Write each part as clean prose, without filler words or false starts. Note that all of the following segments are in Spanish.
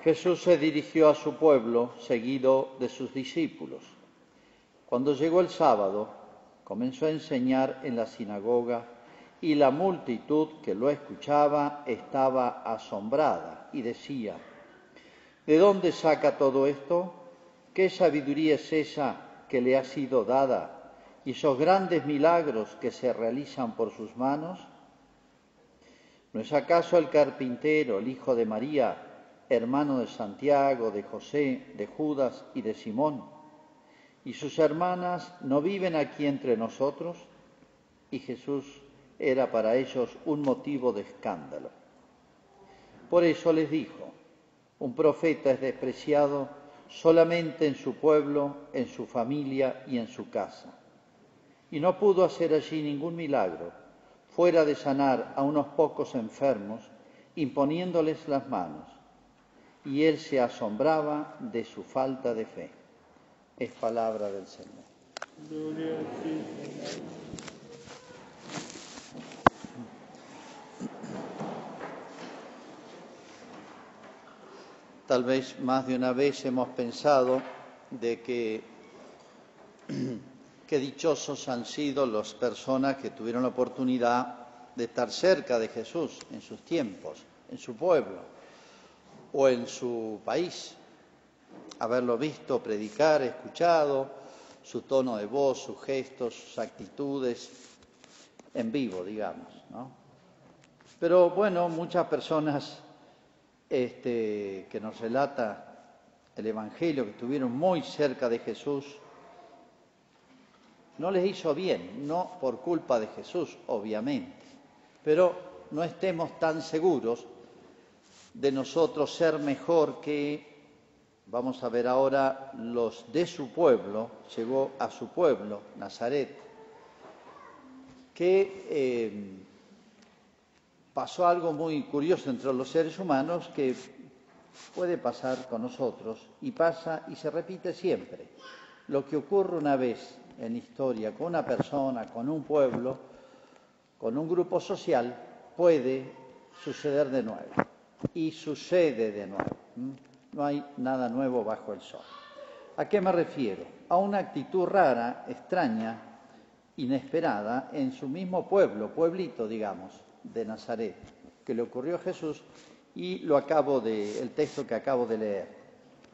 Jesús se dirigió a su pueblo, seguido de sus discípulos. Cuando llegó el sábado, comenzó a enseñar en la sinagoga y la multitud que lo escuchaba estaba asombrada y decía: ¿de dónde saca todo esto? ¿Qué sabiduría es esa que le ha sido dada y esos grandes milagros que se realizan por sus manos? ¿No es acaso el carpintero, el hijo de María, hermano de Santiago, de José, de Judas y de Simón? ¿Y sus hermanas no viven aquí entre nosotros? Y Jesús era para ellos un motivo de escándalo. Por eso les dijo: un profeta es despreciado solamente en su pueblo, en su familia y en su casa. Y no pudo hacer allí ningún milagro, fuera de sanar a unos pocos enfermos, imponiéndoles las manos. Y él se asombraba de su falta de fe. Es palabra del Señor. Gloria a ti, Señor. Tal vez más de una vez hemos pensado de que qué dichosos han sido las personas que tuvieron la oportunidad de estar cerca de Jesús en sus tiempos, en su pueblo o en su país. Haberlo visto predicar, escuchado, su tono de voz, sus gestos, sus actitudes, en vivo, digamos, ¿no? Pero bueno, muchas personas que nos relata el Evangelio, que estuvieron muy cerca de Jesús, no les hizo bien, no por culpa de Jesús, obviamente, pero no estemos tan seguros de nosotros ser mejor que, vamos a ver ahora, los de su pueblo. Llegó a su pueblo, Nazaret, que pasó algo muy curioso entre los seres humanos que puede pasar con nosotros y pasa y se repite siempre. Lo que ocurre una vez en historia con una persona, con un pueblo, con un grupo social, puede suceder de nuevo y sucede de nuevo. No hay nada nuevo bajo el sol. ¿A qué me refiero? A una actitud rara, extraña, inesperada en su mismo pueblo, pueblito, digamos, de Nazaret, que le ocurrió a Jesús, y el texto que acabo de leer.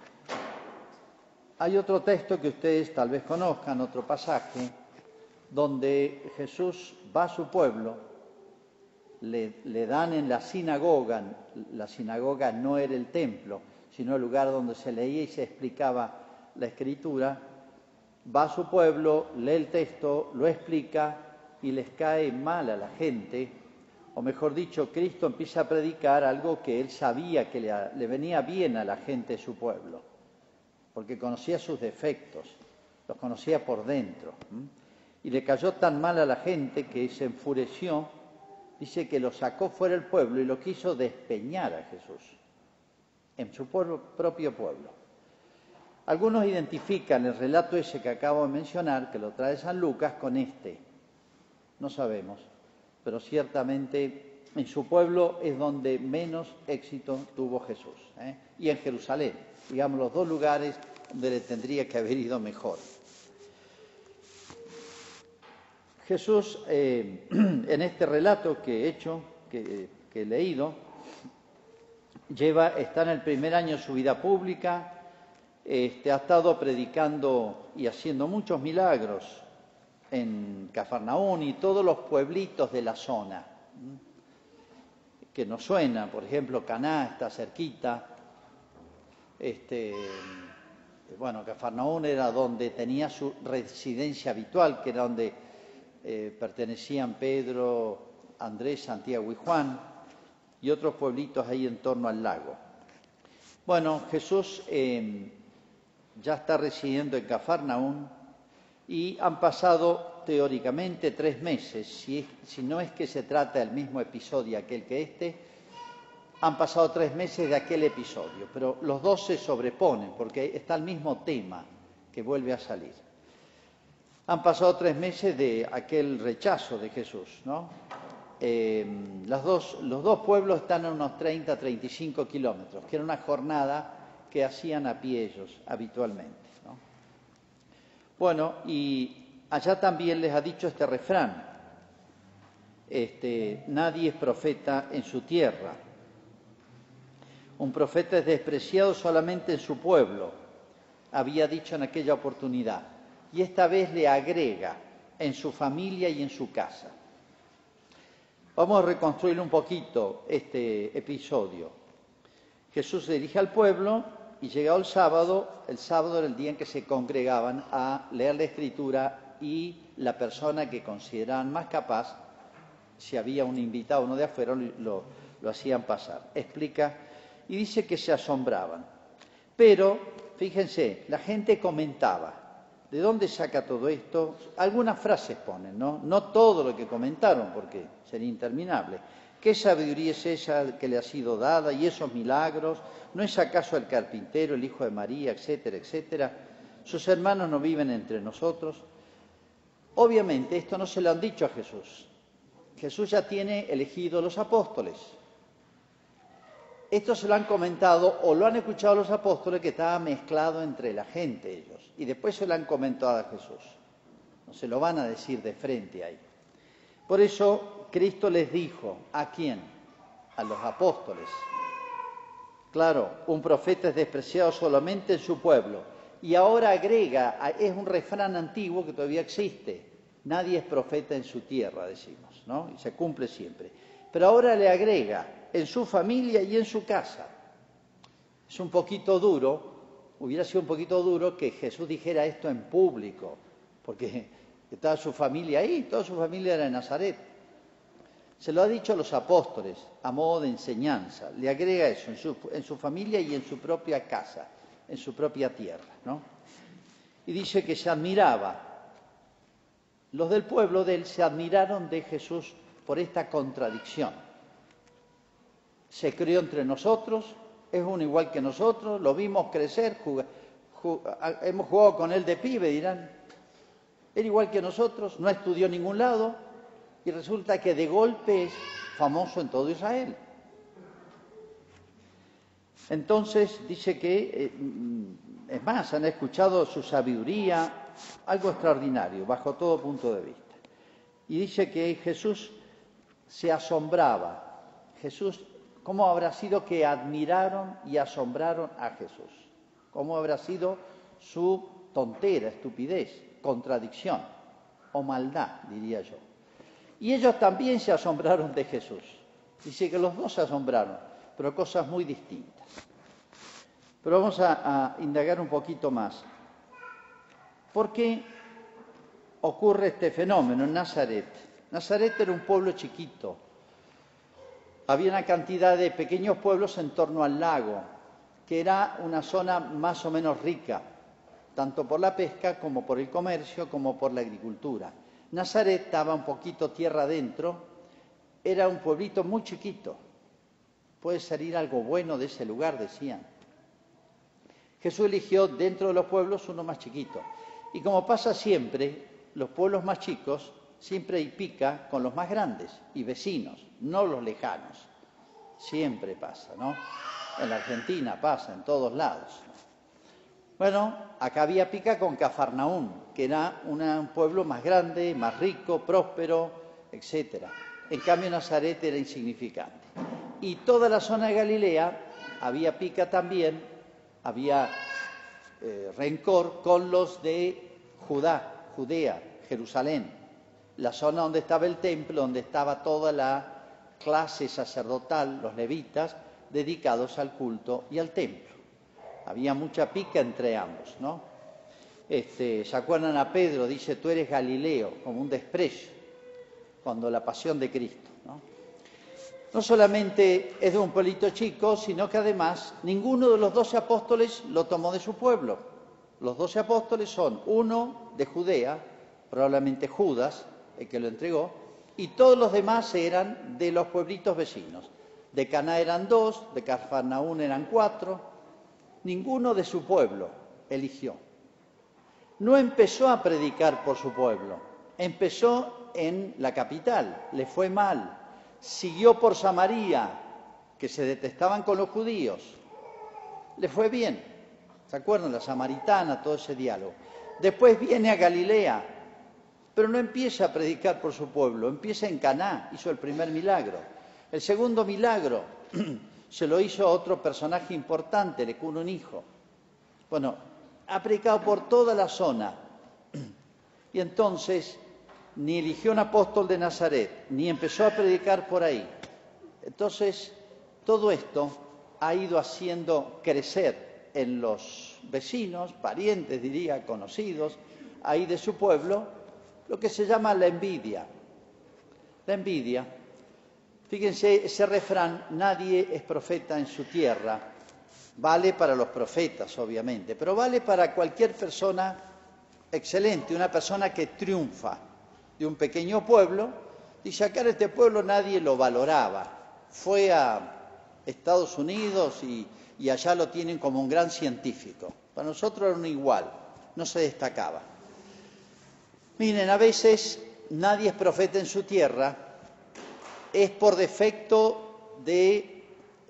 Hay otro texto que ustedes tal vez conozcan, otro pasaje, donde Jesús va a su pueblo, le dan en la sinagoga no era el templo, sino el lugar donde se leía y se explicaba la Escritura. Va a su pueblo, lee el texto, lo explica y les cae mal a la gente, o mejor dicho, Cristo empieza a predicar algo que él sabía que le venía bien a la gente de su pueblo, porque conocía sus defectos, los conocía por dentro. Y le cayó tan mal a la gente que se enfureció, dice que lo sacó fuera del pueblo y lo quiso despeñar a Jesús, en su propio pueblo. Algunos identifican el relato ese que acabo de mencionar, que lo trae San Lucas, con este. No sabemos, pero ciertamente en su pueblo es donde menos éxito tuvo Jesús, y en Jerusalén, digamos, los dos lugares donde le tendría que haber ido mejor. Jesús, en este relato que he hecho, que he leído, está en el primer año de su vida pública. Ha estado predicando y haciendo muchos milagros en Cafarnaún y todos los pueblitos de la zona, que nos suena. Por ejemplo, Caná está cerquita. Cafarnaún era donde tenía su residencia habitual, que era donde pertenecían Pedro, Andrés, Santiago y Juan, y otros pueblitos ahí en torno al lago. Bueno, Jesús ya está residiendo en Cafarnaún y han pasado teóricamente 3 meses, si no es que se trata del mismo episodio aquel que han pasado 3 meses de aquel episodio, pero los dos se sobreponen porque está el mismo tema que vuelve a salir. Han pasado 3 meses de aquel rechazo de Jesús, ¿no? los dos pueblos están a unos 30-35 kilómetros, que era una jornada que hacían a pie ellos habitualmente, ¿no? Bueno, y allá también les ha dicho este refrán, nadie es profeta en su tierra. Un profeta es despreciado solamente en su pueblo, había dicho en aquella oportunidad, y esta vez le agrega en su familia y en su casa. Vamos a reconstruir un poquito este episodio. Jesús se dirige al pueblo y llegado el sábado era el día en que se congregaban a leer la Escritura y la persona que consideraban más capaz, si había un invitado o uno de afuera, lo hacían pasar. Explica y dice que se asombraban. Pero, fíjense, la gente comentaba. ¿De dónde saca todo esto? Algunas frases ponen, ¿no? No todo lo que comentaron, porque sería interminable. ¿Qué sabiduría es esa que le ha sido dada y esos milagros? ¿No es acaso el carpintero, el hijo de María, etcétera, etcétera? ¿Sus hermanos no viven entre nosotros? Obviamente esto no se lo han dicho a Jesús. Jesús ya tiene elegido los apóstoles. Esto se lo han comentado o lo han escuchado los apóstoles, que estaba mezclado entre la gente ellos. Y después se lo han comentado a Jesús. No se lo van a decir de frente ahí. Por eso Cristo les dijo, ¿a quién? A los apóstoles. Claro, un profeta es despreciado solamente en su pueblo. Y ahora agrega, es un refrán antiguo que todavía existe. Nadie es profeta en su tierra, decimos, ¿no? Y se cumple siempre. Pero ahora le agrega, en su familia y en su casa. Es un poquito duro, hubiera sido un poquito duro que Jesús dijera esto en público, porque estaba su familia ahí, toda su familia era de Nazaret. Se lo ha dicho a los apóstoles, a modo de enseñanza. Le agrega eso, en su familia y en su propia casa, en su propia tierra, ¿no? Y dice que se admiraba. Los del pueblo de él se admiraron de Jesús por esta contradicción. Se crió entre nosotros, es uno igual que nosotros, lo vimos crecer, hemos jugado con él de pibe, dirán. Era igual que nosotros, no estudió en ningún lado y resulta que de golpe es famoso en todo Israel. Entonces dice que, es más, han escuchado su sabiduría, algo extraordinario, bajo todo punto de vista. Y dice que Jesús se asombraba. Jesús, ¿cómo habrá sido que admiraron y asombraron a Jesús? ¿Cómo habrá sido su tontera, estupidez, contradicción o maldad, diría yo? Y ellos también se asombraron de Jesús. Dice que los dos se asombraron, pero cosas muy distintas. Pero vamos a indagar un poquito más. ¿Por qué ocurre este fenómeno en Nazaret? Nazaret era un pueblo chiquito. Había una cantidad de pequeños pueblos en torno al lago, que era una zona más o menos rica, tanto por la pesca como por el comercio, como por la agricultura. Nazaret estaba un poquito tierra adentro, era un pueblito muy chiquito. Puede salir algo bueno de ese lugar, decían. Jesús eligió dentro de los pueblos uno más chiquito. Y como pasa siempre, los pueblos más chicos siempre hay pica con los más grandes y vecinos, no los lejanos. Siempre pasa, ¿no? En la Argentina pasa, en todos lados. Bueno, acá había pica con Cafarnaún, que era un pueblo más grande, más rico, próspero, etc. En cambio, Nazaret era insignificante. Y toda la zona de Galilea había pica también, había rencor con los de Judea, Jerusalén, la zona donde estaba el templo, donde estaba toda la clase sacerdotal, los levitas, dedicados al culto y al templo. Había mucha pica entre ambos, ¿no? ¿Se acuerdan a Pedro? Dice, tú eres Galileo, como un desprecio, cuando la pasión de Cristo, ¿no? No solamente es de un pueblito chico, sino que además ninguno de los 12 apóstoles lo tomó de su pueblo. Los 12 apóstoles son uno de Judea, probablemente Judas, el que lo entregó, y todos los demás eran de los pueblitos vecinos. De Caná eran 2, de Cafarnaún eran 4, ninguno de su pueblo eligió. No empezó a predicar por su pueblo, empezó en la capital, le fue mal. siguió por Samaria, que se detestaban con los judíos. Le fue bien. ¿Se acuerdan? La samaritana, todo ese diálogo. Después viene a Galilea, pero no empieza a predicar por su pueblo, empieza en Caná, hizo el primer milagro. El segundo milagro se lo hizo a otro personaje importante, le curó un hijo. Bueno, ha predicado por toda la zona. Y entonces, ni eligió un apóstol de Nazaret, ni empezó a predicar por ahí. Entonces, todo esto ha ido haciendo crecer en los vecinos, parientes, diría, conocidos, ahí de su pueblo, lo que se llama la envidia. La envidia, fíjense, ese refrán, nadie es profeta en su tierra, vale para los profetas, obviamente, pero vale para cualquier persona excelente, una persona que triunfa de un pequeño pueblo. Dice, acá en este pueblo nadie lo valoraba, fue a Estados Unidos y allá lo tienen como un gran científico. Para nosotros era un igual, no se destacaba. Miren, a veces nadie es profeta en su tierra, es por defecto de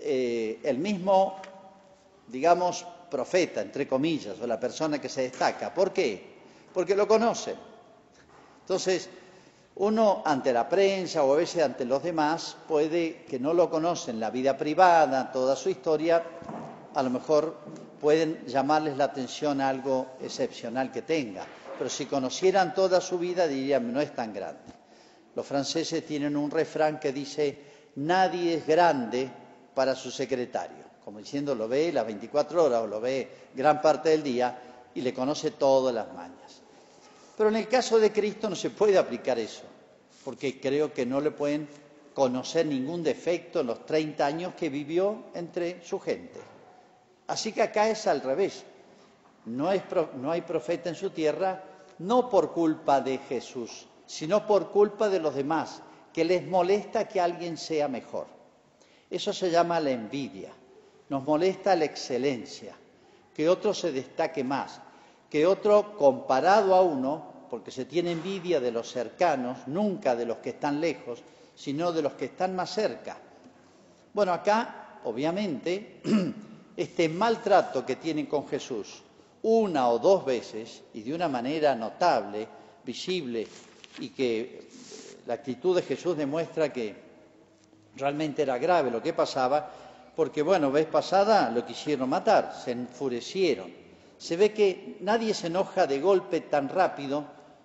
el mismo, digamos, profeta, entre comillas, o la persona que se destaca. ¿Por qué? Porque lo conocen. Entonces, uno ante la prensa o a veces ante los demás puede que no lo conocen, la vida privada, toda su historia, a lo mejor pueden llamarles la atención a algo excepcional que tenga, pero si conocieran toda su vida dirían, no es tan grande. Los franceses tienen un refrán que dice, nadie es grande para su secretario, como diciendo, lo ve las 24 horas o lo ve gran parte del día y le conoce todas las mañas. Pero en el caso de Cristo no se puede aplicar eso, porque creo que no le pueden conocer ningún defecto en los 30 años que vivió entre su gente. Así que acá es al revés. No hay profeta en su tierra, no por culpa de Jesús, sino por culpa de los demás, que les molesta que alguien sea mejor. Eso se llama la envidia. Nos molesta la excelencia, que otro se destaque más, que otro comparado a uno, porque se tiene envidia de los cercanos, nunca de los que están lejos, sino de los que están más cerca. Bueno, acá, obviamente, este maltrato que tienen con Jesús, una o dos veces, y de una manera notable, visible, y que la actitud de Jesús demuestra que realmente era grave lo que pasaba, porque, bueno, vez pasada lo quisieron matar, se enfurecieron. Se ve que nadie se enoja de golpe tan rápido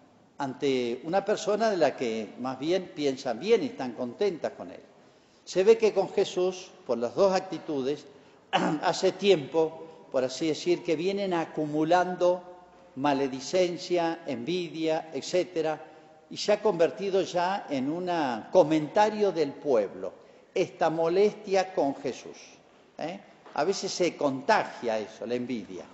ante una persona de la que más bien piensan bien y están contentas con él. Se ve que con Jesús, por las dos actitudes, hace tiempo, por así decir, que vienen acumulando maledicencia, envidia, etcétera, y se ha convertido ya en un comentario del pueblo, esta molestia con Jesús. A veces se contagia eso, la envidia,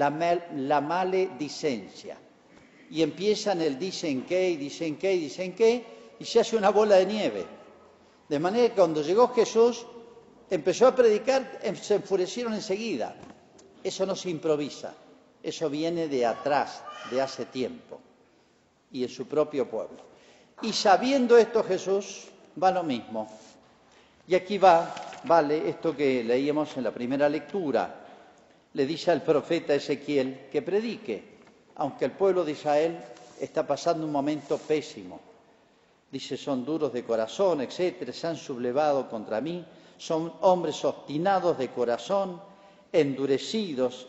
la maledicencia, y empiezan el dicen qué, y dicen qué, y dicen qué, y se hace una bola de nieve. De manera que cuando llegó Jesús, empezó a predicar, se enfurecieron enseguida. Eso no se improvisa, eso viene de atrás, de hace tiempo, y en su propio pueblo. Y sabiendo esto Jesús, va lo mismo. Y aquí vale esto que leíamos en la primera lectura. Le dice al profeta Ezequiel que predique, aunque el pueblo de Israel está pasando un momento pésimo. Dice, son duros de corazón, etcétera, se han sublevado contra mí, son hombres obstinados de corazón, endurecidos.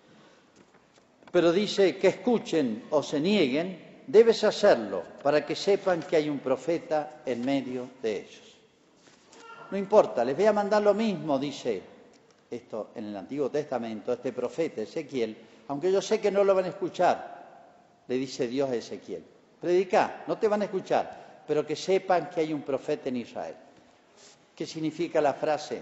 Pero dice que escuchen o se nieguen, debes hacerlo para que sepan que hay un profeta en medio de ellos. No importa, les voy a mandar lo mismo, dice esto en el Antiguo Testamento, este profeta Ezequiel, aunque yo sé que no lo van a escuchar, le dice Dios a Ezequiel. Predica, no te van a escuchar, pero que sepan que hay un profeta en Israel. ¿Qué significa la frase?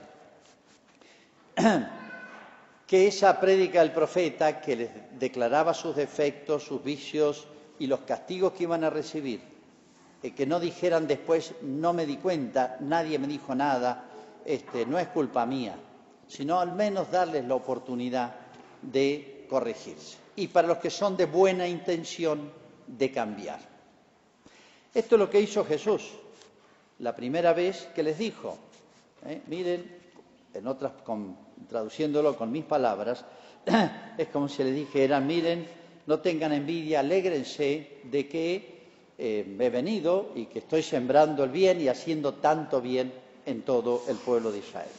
Que esa prédica del profeta que les declaraba sus defectos, sus vicios y los castigos que iban a recibir, que no dijeran después, no me di cuenta, nadie me dijo nada, no es culpa mía, sino al menos darles la oportunidad de corregirse. Y para los que son de buena intención, de cambiar. Esto es lo que hizo Jesús. la primera vez que les dijo, miren, traduciéndolo con mis palabras, es como si les dijeran, miren, no tengan envidia, alégrense de que he venido y que estoy sembrando el bien y haciendo tanto bien en todo el pueblo de Israel.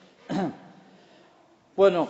Bueno,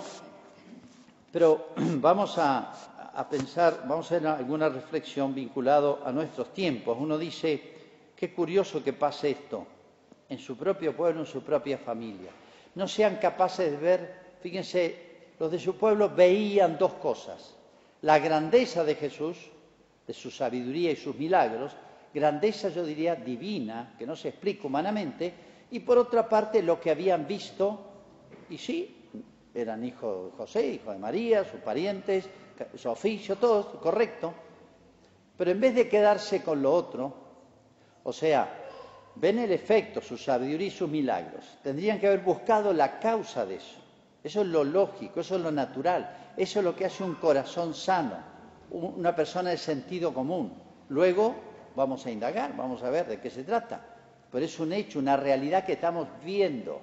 pero vamos a pensar, vamos a hacer alguna reflexión vinculado a nuestros tiempos. Uno dice, qué curioso que pase esto en su propio pueblo, en su propia familia. No sean capaces de ver, fíjense, los de su pueblo veían dos cosas: la grandeza de Jesús, de su sabiduría y sus milagros, grandeza yo diría divina, que no se explica humanamente, y por otra parte lo que habían visto, y sí, eran hijos de José, hijos de María, sus parientes, su oficio, todo correcto, pero en vez de quedarse con lo otro, o sea, ven el efecto, su sabiduría y sus milagros, tendrían que haber buscado la causa de eso. Eso es lo lógico, eso es lo natural, eso es lo que hace un corazón sano, una persona de sentido común. Luego vamos a indagar, vamos a ver de qué se trata, pero es un hecho, una realidad que estamos viendo.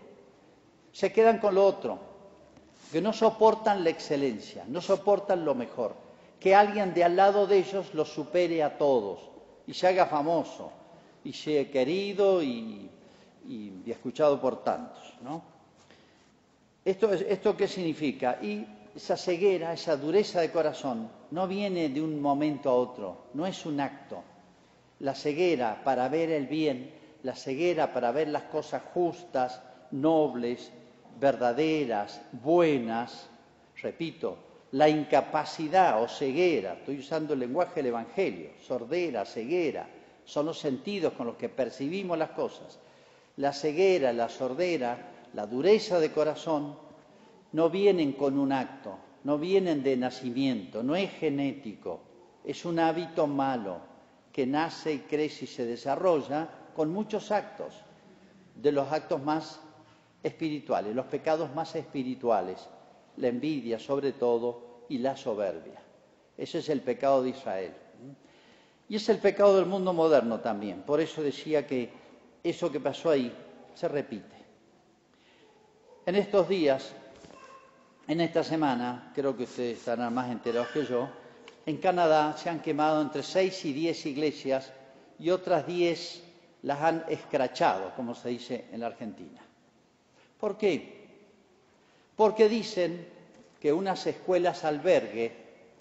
Se quedan con lo otro, que no soportan la excelencia, no soportan lo mejor, que alguien de al lado de ellos los supere a todos y se haga famoso y sea querido y escuchado por tantos, ¿no? ¿Esto qué significa? Y esa ceguera, esa dureza de corazón, no viene de un momento a otro, no es un acto. La ceguera para ver el bien, la ceguera para ver las cosas justas, nobles, verdaderas, buenas, repito, la incapacidad o ceguera, estoy usando el lenguaje del Evangelio, sordera, ceguera, son los sentidos con los que percibimos las cosas. La ceguera, la sordera, la dureza de corazón no vienen con un acto, no vienen de nacimiento, no es genético, es un hábito malo que nace y crece y se desarrolla con muchos actos, de los actos más espirituales, los pecados más espirituales, la envidia sobre todo y la soberbia. Ese es el pecado de Israel. Y es el pecado del mundo moderno también. Por eso decía que eso que pasó ahí se repite. En estos días, en esta semana, creo que ustedes estarán más enterados que yo, en Canadá se han quemado entre 6 y 10 iglesias y otras 10 las han escrachado, como se dice en la Argentina. ¿Por qué? Porque dicen que unas escuelas albergue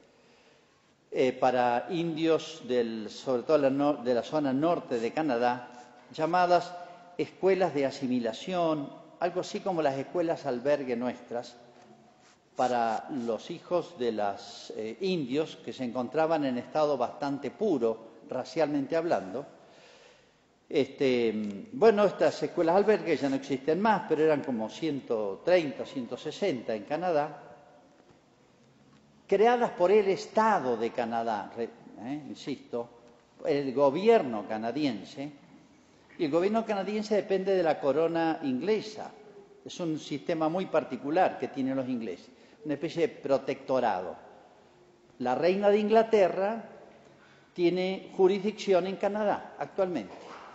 para indios, sobre todo de la zona norte de Canadá, llamadas escuelas de asimilación, algo así como las escuelas albergue nuestras, para los hijos de los indios que se encontraban en estado bastante puro, racialmente hablando. Bueno, estas escuelas albergue ya no existen más, pero eran como 130, 160 en Canadá, creadas por el Estado de Canadá, insisto, el gobierno canadiense, y el gobierno canadiense depende de la corona inglesa. Es un sistema muy particular que tienen los ingleses, una especie de protectorado. La reina de Inglaterra tiene jurisdicción en Canadá actualmente.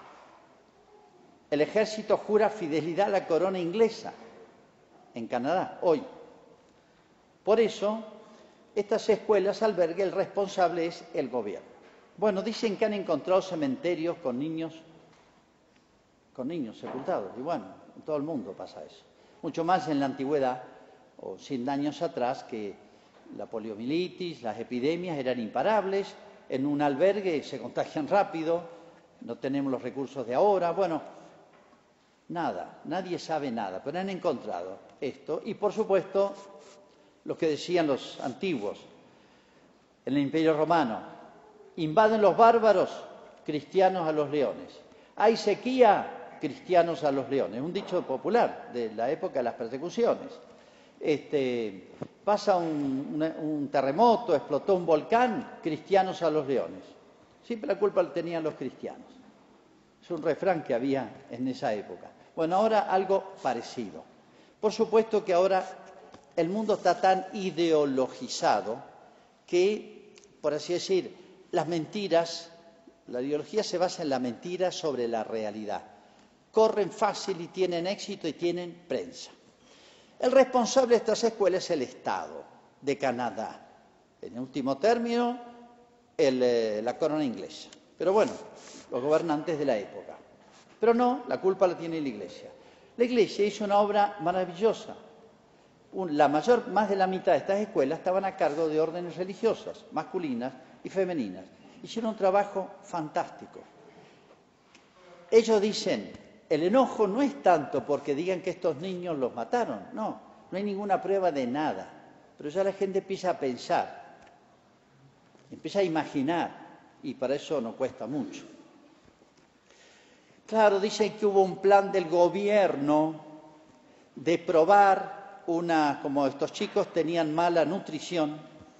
El ejército jura fidelidad a la corona inglesa en Canadá, hoy. Por eso, estas escuelas albergue, el responsable es el gobierno. Bueno, dicen que han encontrado cementerios con niños sepultados. Y bueno, en todo el mundo pasa eso. Mucho más en la antigüedad, o 100 años atrás, que la poliomielitis, las epidemias eran imparables. En un albergue se contagian rápido, no tenemos los recursos de ahora. Bueno, nada, nadie sabe nada, pero han encontrado esto. Y por supuesto, lo que decían los antiguos, en el Imperio Romano, invaden los bárbaros, cristianos a los leones. Hay sequía, cristianos a los leones. Un dicho popular de la época de las persecuciones. Pasa un terremoto, explotó un volcán, cristianos a los leones. Siempre la culpa la tenían los cristianos. Es un refrán que había en esa época. Bueno, ahora algo parecido. Por supuesto que ahora el mundo está tan ideologizado que, por así decir, las mentiras, la ideología se basa en la mentira sobre la realidad. corren fácil y tienen éxito y tienen prensa. El responsable de estas escuelas es el Estado de Canadá. En último término, la corona inglesa. Pero bueno, los gobernantes de la época. Pero no, la culpa la tiene la Iglesia. La Iglesia hizo una obra maravillosa. Más de la mitad de estas escuelas estaban a cargo de órdenes religiosas, masculinas y femeninas. Hicieron un trabajo fantástico. Ellos dicen, el enojo no es tanto porque digan que estos niños los mataron, no hay ninguna prueba de nada. Pero ya la gente empieza a pensar, empieza a imaginar, y para eso no cuesta mucho. Claro, dicen que hubo un plan del gobierno de probar como estos chicos tenían mala nutrición,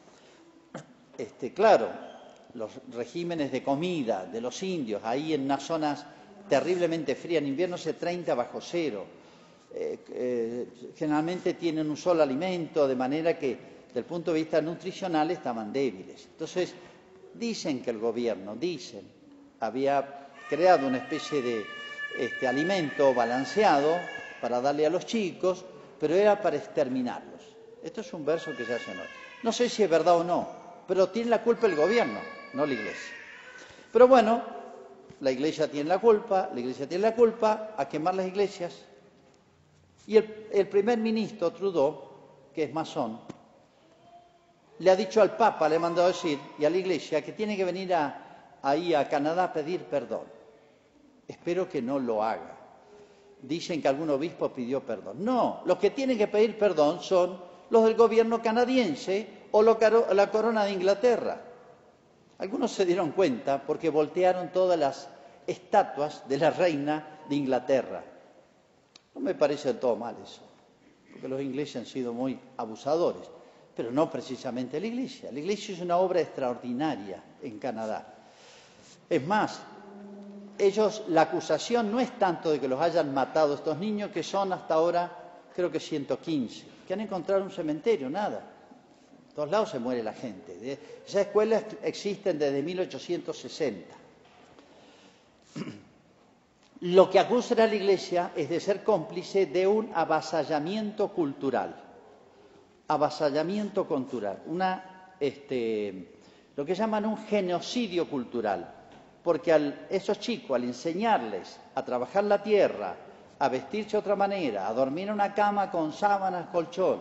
claro, los regímenes de comida de los indios, ahí en unas zonas terriblemente frías, en invierno hace 30 bajo cero, generalmente tienen un solo alimento, de manera que, desde el punto de vista nutricional, estaban débiles. Entonces, dicen que el gobierno, había creado una especie de alimento balanceado para darle a los chicos, pero era para exterminarlos. Esto es un verso que se hace hoy. No sé si es verdad o no, pero tiene la culpa el gobierno, no la Iglesia. Pero bueno, la Iglesia tiene la culpa, a quemar las iglesias. Y el primer ministro, Trudeau, que es masón, le ha dicho al Papa, le ha mandado decir, y a la Iglesia, que tiene que venir ahí a Canadá a pedir perdón. Espero que no lo haga. Dicen que algún obispo pidió perdón. No, los que tienen que pedir perdón son los del gobierno canadiense o la corona de Inglaterra. Algunos se dieron cuenta porque voltearon todas las estatuas de la reina de Inglaterra. No me parece del todo mal eso, porque los ingleses han sido muy abusadores, pero no precisamente la Iglesia. La Iglesia es una obra extraordinaria en Canadá. Es más, la acusación no es tanto de que los hayan matado estos niños, que son hasta ahora, creo que 115, que han encontrado un cementerio, nada. En todos lados se muere la gente. Esas escuelas existen desde 1860. Lo que acusa a la Iglesia es de ser cómplice de un avasallamiento cultural. Avasallamiento cultural. Lo que llaman un genocidio cultural. Porque esos chicos, al enseñarles a trabajar la tierra, a vestirse de otra manera, a dormir en una cama con sábanas, colchón,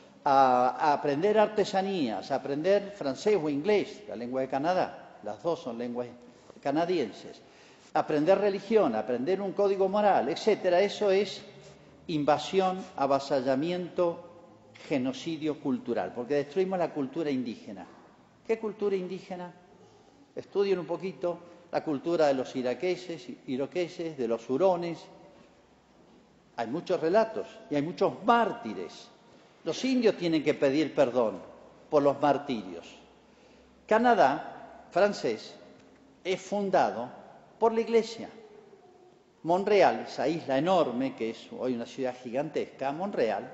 a aprender artesanías, a aprender francés o inglés, la lengua de Canadá, las dos son lenguas canadienses, aprender religión, aprender un código moral, etcétera, eso es invasión, avasallamiento, genocidio cultural, porque destruimos la cultura indígena. ¿Qué cultura indígena? Estudien un poquito la cultura de los iroqueses, de los hurones. Hay muchos relatos y hay muchos mártires. Los indios tienen que pedir perdón por los martirios. Canadá, francés, es fundado por la Iglesia. Montreal, esa isla enorme que es hoy una ciudad gigantesca, Montreal,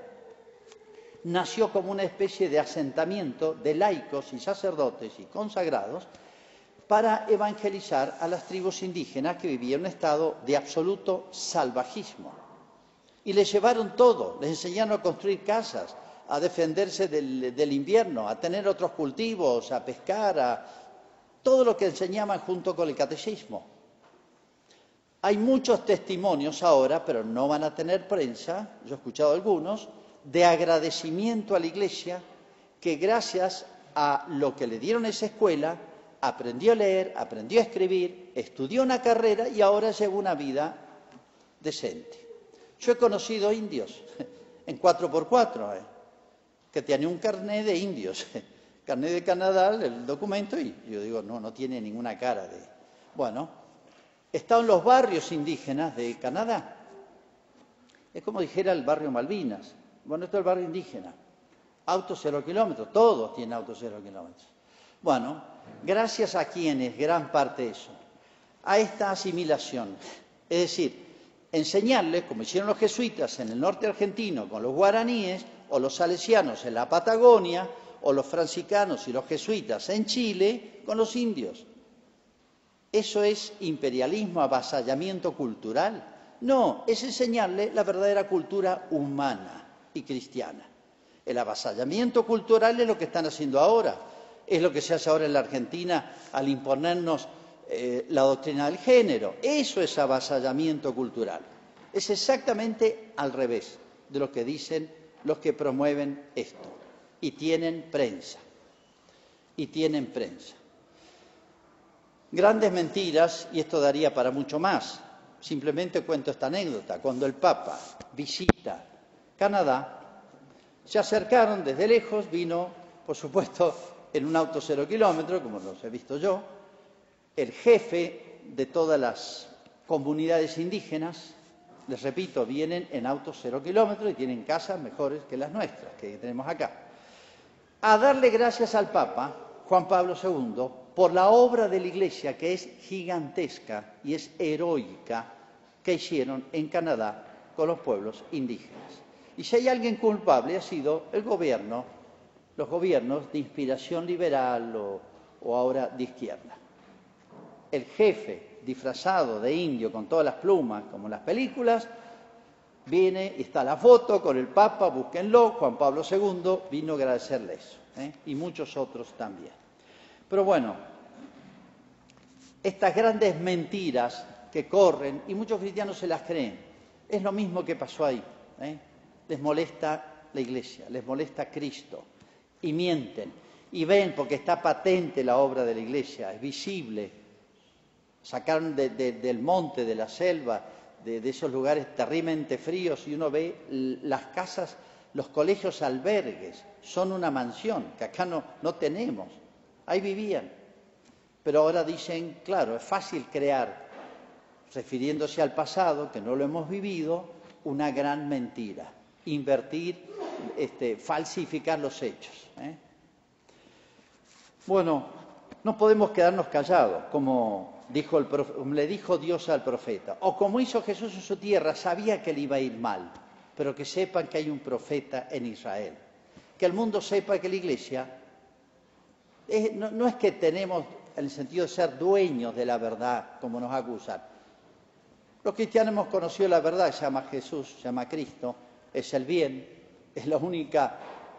nació como una especie de asentamiento de laicos y sacerdotes y consagrados para evangelizar a las tribus indígenas que vivían en un estado de absoluto salvajismo. Y les llevaron todo, les enseñaron a construir casas, a defenderse del invierno, a tener otros cultivos, a pescar, todo lo que enseñaban junto con el catecismo. Hay muchos testimonios ahora, pero no van a tener prensa, yo he escuchado algunos, de agradecimiento a la Iglesia, que gracias a lo que le dieron a esa escuela, aprendió a leer, aprendió a escribir, estudió una carrera y ahora lleva una vida decente. Yo he conocido indios en 4x4, que tenían un carné de indios, carné de Canadá, el documento, y yo digo, no tiene ninguna cara de... Bueno, he estado en los barrios indígenas de Canadá. Es como dijera el barrio Malvinas. Bueno, esto es el barrio indígena. Autos 0 kilómetros, todos tienen autos 0 kilómetros. Bueno, gracias a quienes, gran parte de eso, a esta asimilación, es decir, enseñarles, como hicieron los jesuitas en el norte argentino con los guaraníes, o los salesianos en la Patagonia, o los franciscanos y los jesuitas en Chile con los indios. ¿Eso es imperialismo, avasallamiento cultural? No, es enseñarle la verdadera cultura humana y cristiana. El avasallamiento cultural es lo que están haciendo ahora, es lo que se hace ahora en la Argentina al imponernos la doctrina del género. Eso es avasallamiento cultural. Es exactamente al revés de lo que dicen los que promueven esto. Y tienen prensa. Y tienen prensa. Grandes mentiras, y esto daría para mucho más. Simplemente cuento esta anécdota. Cuando el Papa visita Canadá, se acercaron desde lejos, vino, por supuesto, en un auto 0 kilómetros, como los he visto yo, el jefe de todas las comunidades indígenas, les repito, vienen en autos 0 kilómetros y tienen casas mejores que las nuestras, que tenemos acá, a darle gracias al Papa Juan Pablo II por la obra de la Iglesia, que es gigantesca y es heroica, que hicieron en Canadá con los pueblos indígenas. Y si hay alguien culpable ha sido el gobierno, los gobiernos de inspiración liberal o ahora de izquierda. El jefe disfrazado de indio con todas las plumas, como en las películas, viene y está la foto con el Papa, búsquenlo, Juan Pablo II vino a agradecerle eso, y muchos otros también. Pero bueno, estas grandes mentiras que corren, y muchos cristianos se las creen, es lo mismo que pasó ahí. Les molesta la Iglesia, les molesta Cristo, y mienten, y ven, porque está patente la obra de la Iglesia, es visible. Sacaron del monte, de la selva, de esos lugares terriblemente fríos, y uno ve las casas, los colegios albergues, son una mansión, que acá no tenemos. Ahí vivían. Pero ahora dicen, claro, es fácil crear, refiriéndose al pasado, que no lo hemos vivido, una gran mentira. Invertir, falsificar los hechos. Bueno, no podemos quedarnos callados, como le dijo Dios al profeta, o como hizo Jesús en su tierra, sabía que le iba a ir mal, pero que sepan que hay un profeta en Israel. Que el mundo sepa que la Iglesia no es que tenemos en el sentido de ser dueños de la verdad, como nos acusan. Los cristianos hemos conocido la verdad, se llama Jesús, se llama Cristo, es el bien, es la única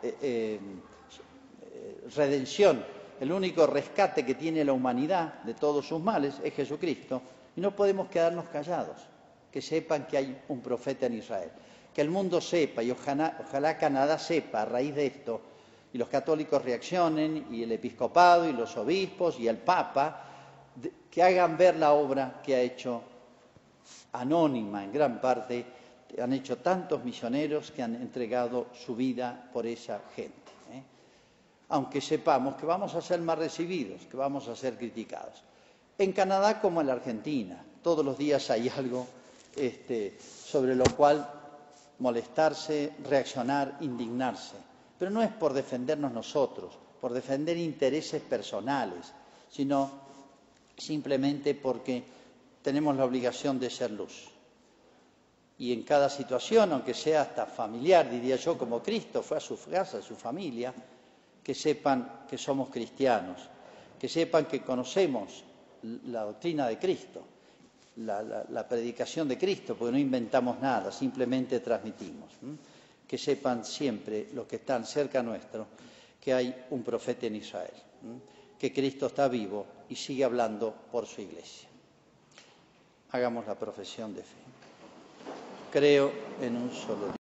redención, el único rescate que tiene la humanidad de todos sus males es Jesucristo, y no podemos quedarnos callados, que sepan que hay un profeta en Israel, que el mundo sepa, y ojalá Canadá sepa a raíz de esto, y los católicos reaccionen, y el episcopado, y los obispos, y el Papa, que hagan ver la obra que ha hecho anónima en gran parte, han hecho tantos misioneros que han entregado su vida por esa gente. Aunque sepamos que vamos a ser más recibidos, que vamos a ser criticados. En Canadá como en la Argentina, todos los días hay algo sobre lo cual molestarse, reaccionar, indignarse. Pero no es por defendernos nosotros, por defender intereses personales, sino simplemente porque tenemos la obligación de ser luz. Y en cada situación, aunque sea hasta familiar, diría yo, como Cristo fue a su casa, a su familia, que sepan que somos cristianos, que sepan que conocemos la doctrina de Cristo, la predicación de Cristo, porque no inventamos nada, simplemente transmitimos. Que sepan siempre los que están cerca nuestro que hay un profeta en Israel, que Cristo está vivo y sigue hablando por su Iglesia. Hagamos la profesión de fe. Creo en un solo Dios.